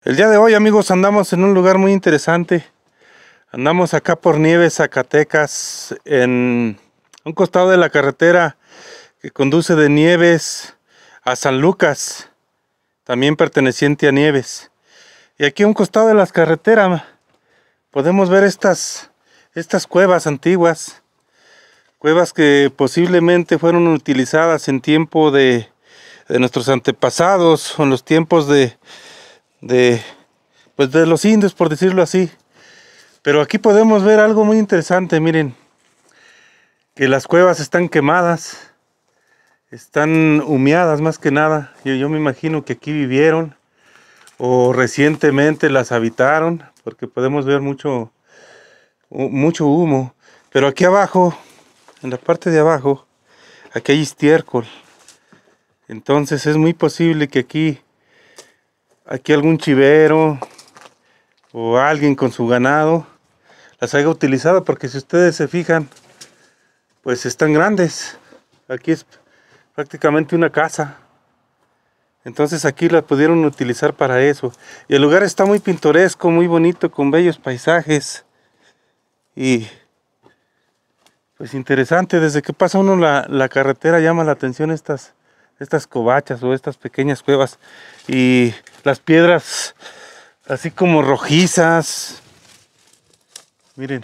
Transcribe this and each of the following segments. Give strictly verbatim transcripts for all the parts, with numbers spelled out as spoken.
El día de hoy, amigos, andamos en un lugar muy interesante. Andamos acá por Nieves, Zacatecas, en un costado de la carretera que conduce de Nieves a San Lucas, también perteneciente a Nieves. Y aquí a un costado de las carreteras podemos ver estas, estas cuevas antiguas, cuevas que posiblemente fueron utilizadas en tiempo de, de nuestros antepasados, o en los tiempos de de pues de los indios, por decirlo así. Pero aquí podemos ver algo muy interesante. Miren que las cuevas están quemadas, están humeadas más que nada. Yo, yo me imagino que aquí vivieron o recientemente las habitaron, porque podemos ver mucho mucho humo. Pero aquí abajo, en la parte de abajo, aquí hay estiércol. Entonces es muy posible que aquí aquí algún chivero o alguien con su ganado las haya utilizado, porque si ustedes se fijan, pues están grandes. Aquí es prácticamente una casa. Entonces aquí las pudieron utilizar para eso. Y el lugar está muy pintoresco, muy bonito, con bellos paisajes. Y pues interesante, desde que pasa uno la, la carretera llama la atención estas estas covachas o estas pequeñas cuevas, y las piedras así como rojizas. Miren,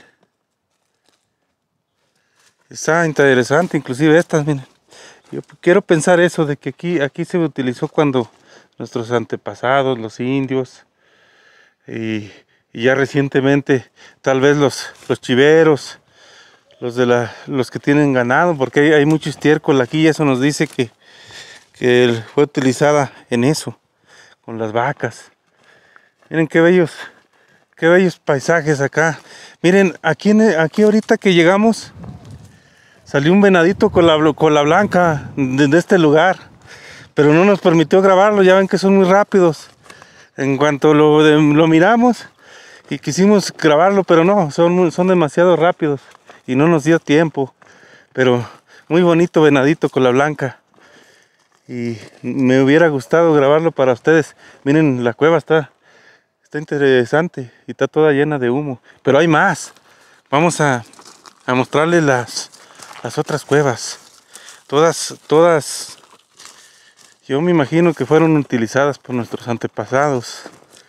está interesante, inclusive estas, miren. Yo quiero pensar eso, de que aquí, aquí se utilizó cuando nuestros antepasados, los indios, y, y ya recientemente tal vez los, los chiveros, los, de la, los que tienen ganado, porque hay, hay mucho estiércol aquí, y eso nos dice que que fue utilizada en eso, con las vacas. Miren qué bellos, qué bellos paisajes acá. Miren, aquí, aquí ahorita que llegamos, salió un venadito con la, con la blanca de, de este lugar, pero no nos permitió grabarlo. Ya ven que son muy rápidos. En cuanto lo, de, lo miramos y quisimos grabarlo, pero no, son, son demasiado rápidos y no nos dio tiempo. Pero muy bonito venadito con la blanca. Y me hubiera gustado grabarlo para ustedes. Miren, la cueva está, está interesante y está toda llena de humo. Pero hay más. Vamos a, a mostrarles las, las otras cuevas. Todas, todas, yo me imagino que fueron utilizadas por nuestros antepasados.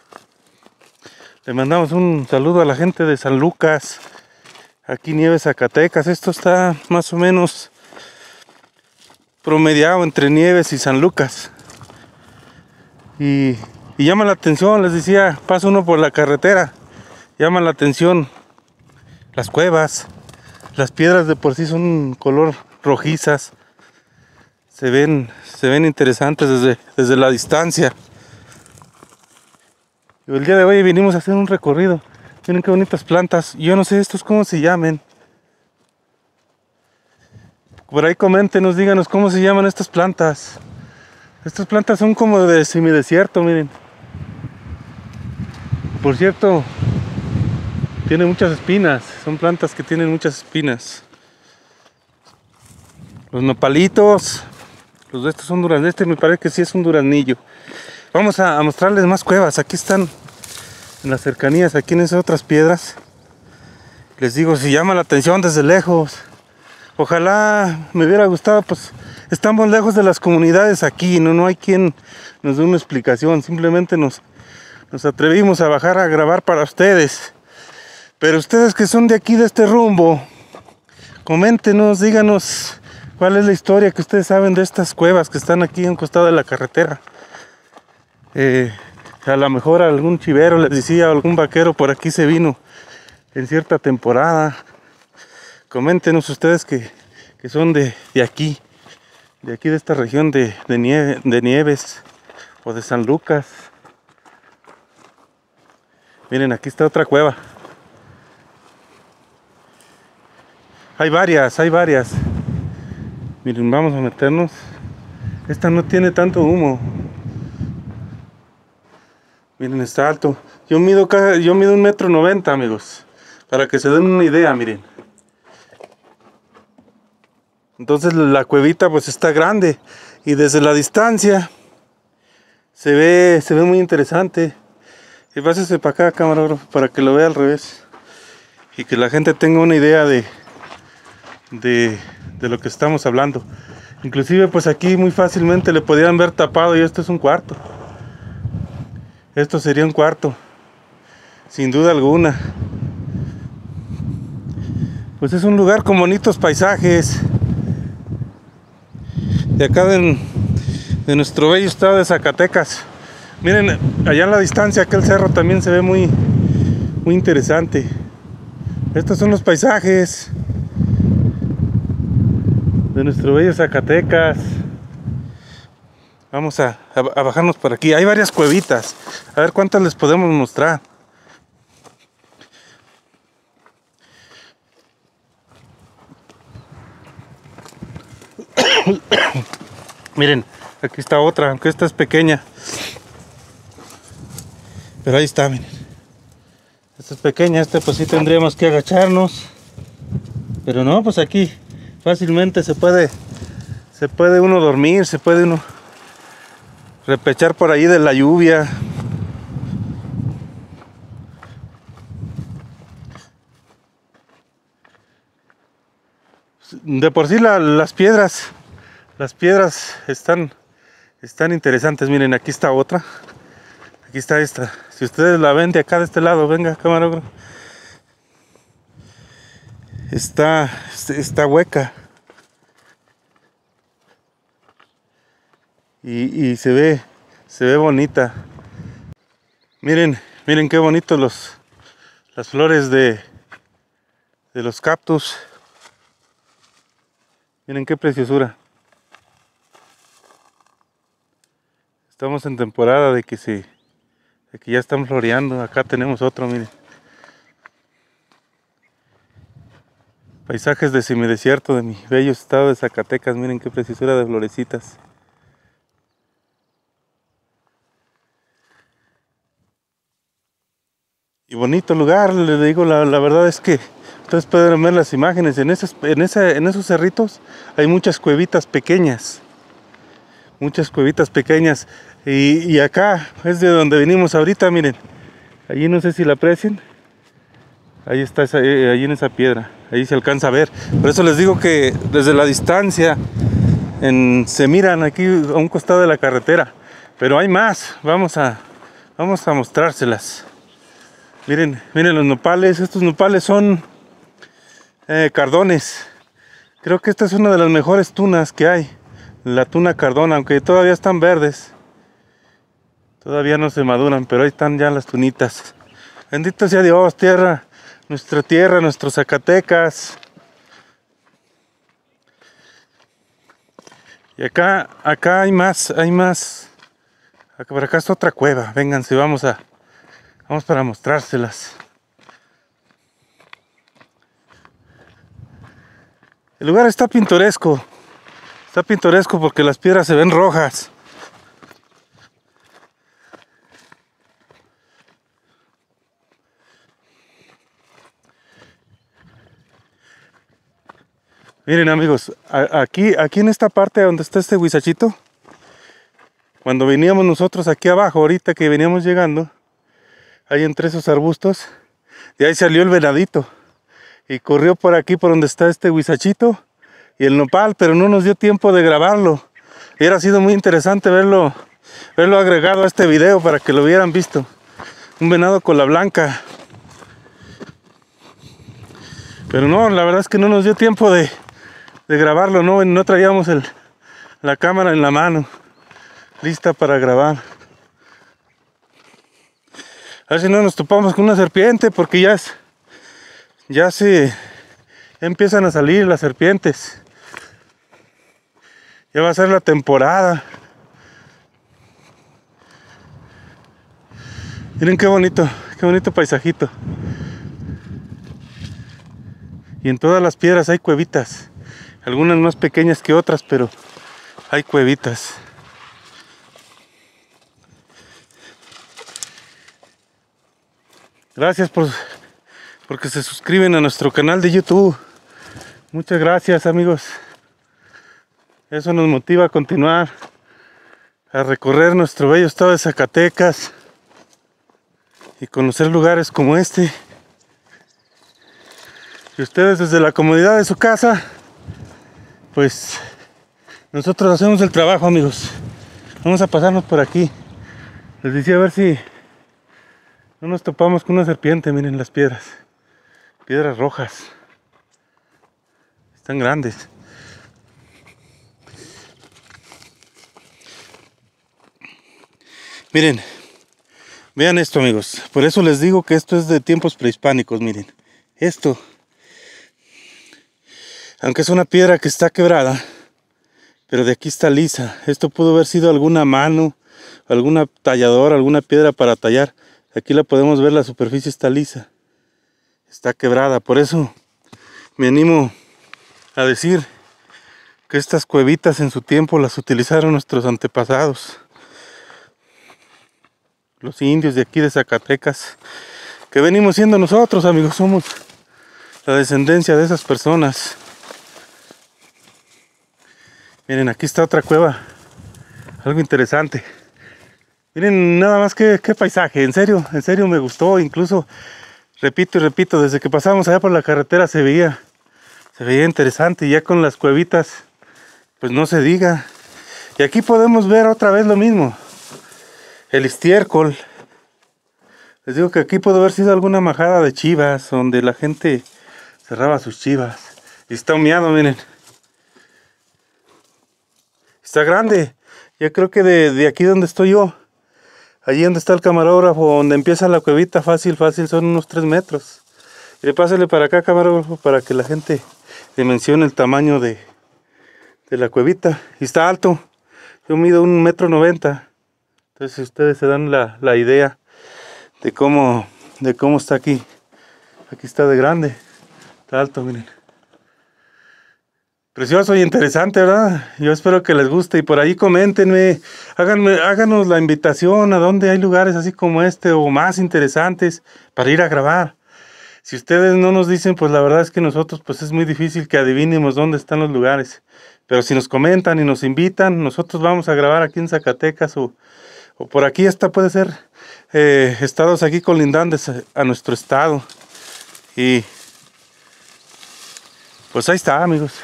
Le mandamos un saludo a la gente de San Lucas, aquí Nieves, Zacatecas. Esto está más o menos promediado entre Nieves y San Lucas, y, y llama la atención. Les decía, pasa uno por la carretera, llama la atención las cuevas. Las piedras de por sí son color rojizas, se ven, se ven interesantes desde, desde la distancia. Y el día de hoy vinimos a hacer un recorrido. Miren qué bonitas plantas. Yo no sé estos cómo se llamen. Por ahí coméntenos, díganos cómo se llaman estas plantas. Estas plantas son como de semidesierto, miren. Por cierto, tiene muchas espinas. Son plantas que tienen muchas espinas. Los nopalitos, los de estos son duraznillos. Este me parece que sí es un duraznillo. Vamos a, a mostrarles más cuevas. Aquí están en las cercanías, aquí en esas otras piedras. Les digo, si llama la atención desde lejos. Ojalá me hubiera gustado, pues estamos lejos de las comunidades aquí, no, no hay quien nos dé una explicación, simplemente nos, nos atrevimos a bajar a grabar para ustedes. Pero ustedes que son de aquí, de este rumbo, coméntenos, díganos cuál es la historia que ustedes saben de estas cuevas que están aquí en un costado de la carretera. Eh, a lo mejor algún chivero, les decía, algún vaquero por aquí se vino en cierta temporada. Coméntenos ustedes que, que son de, de aquí, de aquí de esta región de, de, nieve, de Nieves o de San Lucas. Miren, aquí está otra cueva. Hay varias, hay varias. Miren, vamos a meternos. Esta no tiene tanto humo. Miren, está alto. Yo mido, yo mido un metro noventa, amigos, para que se den una idea, miren. Entonces la cuevita pues está grande, y desde la distancia se ve, se ve muy interesante. Y pásese para acá, camarógrafo, para que lo vea al revés. Y que la gente tenga una idea de, de, de lo que estamos hablando. Inclusive pues aquí muy fácilmente le podrían ver tapado y esto es un cuarto. Esto sería un cuarto, sin duda alguna. Pues es un lugar con bonitos paisajes. De acá de, de nuestro bello estado de Zacatecas. Miren, allá en la distancia aquel cerro también se ve muy, muy interesante. Estos son los paisajes de nuestro bello Zacatecas. Vamos a, a, a bajarnos por aquí. Hay varias cuevitas. A ver cuántas les podemos mostrar. Miren, aquí está otra, aunque esta es pequeña. Pero ahí está, miren. Esta es pequeña, esta pues sí tendríamos que agacharnos. Pero no, pues aquí fácilmente se puede, se puede uno dormir, se puede uno repechar por ahí de la lluvia. De por sí la, las piedras, las piedras están, están interesantes. Miren, aquí está otra. Aquí está esta. Si ustedes la ven de acá de este lado, venga, camarógrafo. Está, está hueca. Y, y se ve, se ve bonita. Miren, miren qué bonitos los, las flores de, de los cactus. Miren qué preciosura. Estamos en temporada de que se, de que ya están floreando. Acá tenemos otro, miren. Paisajes de semidesierto de mi bello estado de Zacatecas. Miren qué preciosura de florecitas. Y bonito lugar, les digo, la, la verdad es que ustedes pueden ver las imágenes. En esos, en, ese, en esos cerritos hay muchas cuevitas pequeñas. Muchas cuevitas pequeñas. Y, y acá es de donde venimos ahorita, miren. Allí no sé si la aprecian. Ahí está, esa, ahí en esa piedra. Ahí se alcanza a ver. Por eso les digo que desde la distancia en, se miran aquí a un costado de la carretera. Pero hay más. Vamos a, vamos a mostrárselas. Miren, miren los nopales. Estos nopales son eh, cardones. Creo que esta es una de las mejores tunas que hay. La tuna cardona, aunque todavía están verdes. Todavía no se maduran, pero ahí están ya las tunitas. Bendito sea Dios, tierra. Nuestra tierra, nuestros Zacatecas. Y acá, acá hay más, hay más. Acá, por acá está otra cueva. Vénganse, vamos a, vamos para mostrárselas. El lugar está pintoresco. Está pintoresco porque las piedras se ven rojas. Miren amigos, aquí, aquí en esta parte donde está este huizachito, cuando veníamos nosotros aquí abajo, ahorita que veníamos llegando, ahí entre esos arbustos, de ahí salió el venadito y corrió por aquí por donde está este huizachito y el nopal, pero no nos dio tiempo de grabarlo. Hubiera sido muy interesante verlo, verlo agregado a este video para que lo hubieran visto. Un venado cola blanca. Pero no, la verdad es que no nos dio tiempo de, de grabarlo, no, no traíamos el, la cámara en la mano, lista para grabar. A ver si no nos topamos con una serpiente, porque ya, es, ya se ya empiezan a salir las serpientes. Ya va a ser la temporada. Miren qué bonito, qué bonito paisajito. Y en todas las piedras hay cuevitas. Algunas más pequeñas que otras, pero hay cuevitas. Gracias por porque se suscriben a nuestro canal de YouTube. Muchas gracias, amigos. Eso nos motiva a continuar a recorrer nuestro bello estado de Zacatecas. y conocer lugares como este. Y ustedes desde la comodidad de su casa, pues nosotros hacemos el trabajo, amigos. Vamos a pasarnos por aquí. Les decía a ver si no nos topamos con una serpiente. Miren las piedras, piedras rojas, están grandes. Miren, vean esto, amigos. Por eso les digo que esto es de tiempos prehispánicos. Miren, esto, aunque es una piedra que está quebrada, pero de aquí está lisa. Esto pudo haber sido alguna mano, alguna talladora, alguna piedra para tallar. Aquí la podemos ver, la superficie está lisa, está quebrada. Por eso me animo a decir que estas cuevitas en su tiempo las utilizaron nuestros antepasados, los indios de aquí de Zacatecas, que venimos siendo nosotros, amigos. Somos la descendencia de esas personas. Miren, aquí está otra cueva, algo interesante. Miren nada más que, qué paisaje, en serio, en serio me gustó. Incluso, repito y repito, desde que pasamos allá por la carretera se veía, se veía interesante. Y ya con las cuevitas, pues no se diga. Y aquí podemos ver otra vez lo mismo, el estiércol. Les digo que aquí pudo haber sido alguna majada de chivas, donde la gente cerraba sus chivas. Y está humeado, miren. Está grande. Yo creo que de, de aquí donde estoy yo, allí donde está el camarógrafo, donde empieza la cuevita, fácil, fácil, son unos tres metros. Y pásale para acá, camarógrafo, para que la gente dimensione el tamaño de, de la cuevita. Y está alto. Yo mido un metro noventa. Entonces ustedes se dan la, la idea de cómo, de cómo está aquí. Aquí está de grande. Está alto, miren. Precioso y interesante, ¿verdad? Yo espero que les guste y por ahí coméntenme, háganme, háganos la invitación a donde hay lugares así como este o más interesantes para ir a grabar. Si ustedes no nos dicen, pues la verdad es que nosotros pues es muy difícil que adivinemos dónde están los lugares. Pero si nos comentan y nos invitan, nosotros vamos a grabar aquí en Zacatecas o, o por aquí. Esta puede ser eh, estados aquí colindantes a, a nuestro estado. Y pues ahí está, amigos.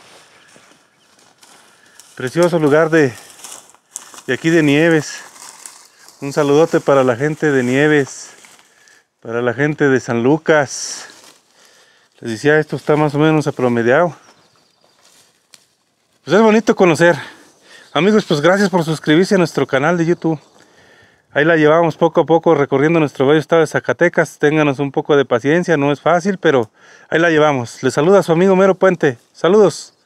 Precioso lugar de, de aquí de Nieves. Un saludote para la gente de Nieves, para la gente de San Lucas. Les decía, esto está más o menos apromediado. Pues es bonito conocer. Amigos, pues gracias por suscribirse a nuestro canal de YouTube. Ahí la llevamos poco a poco recorriendo nuestro bello estado de Zacatecas. Ténganos un poco de paciencia, no es fácil, pero ahí la llevamos. Les saluda su amigo Mero Puente. Saludos.